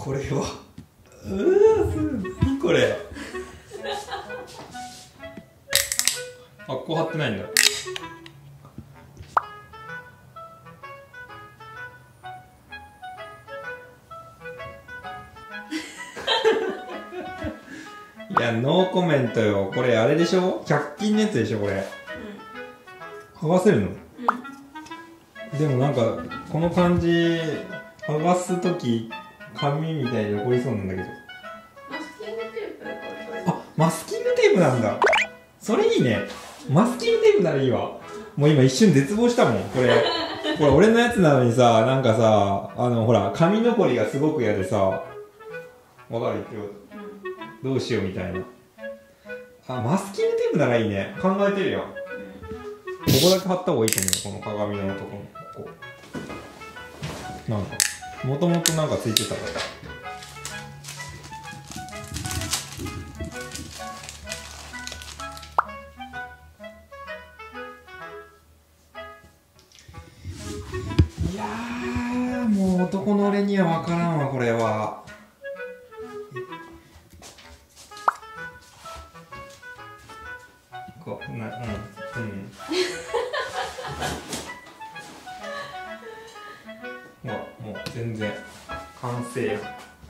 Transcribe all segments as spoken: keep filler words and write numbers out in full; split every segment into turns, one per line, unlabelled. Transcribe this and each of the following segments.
これはうーす何これあ、ここ貼ってないんだ。いや、ノーコメントよ。これあれでしょ、ひゃく均のやつでしょこれ。うん、剥がせるの？うん、でもなんかこの感じ剥がすとき紙みたいに残りそうなんだけど。
マスキングテープだからこれ。
あ、マスキングテープなんだ。それいいね。マスキングテープならいいわ。もう今一瞬絶望したもんこれ。これ俺のやつなのにさ、なんかさ、あのほら紙残りがすごく嫌でさ、わかる言ってること、うん、どうしようみたいな。あ、マスキングテープならいいね。考えてるよ、うん、ここだけ貼った方がいいと思うよ。この鏡のところ、ここなんかもともとなんかついてたから。いやー、もう男の俺には分からんわこれは。こうな、うんうんほらもう全然完成や。いや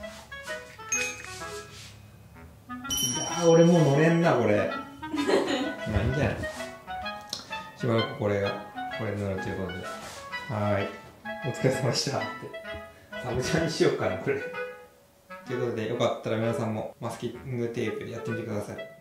ー、俺もう乗れんなこれ。まあいいんじゃない。しばらくこれがこれに乗るということで、はーい、お疲れ様でしたってサブチャンにしようかなこれ。ということで、よかったら皆さんもマスキングテープでやってみてください。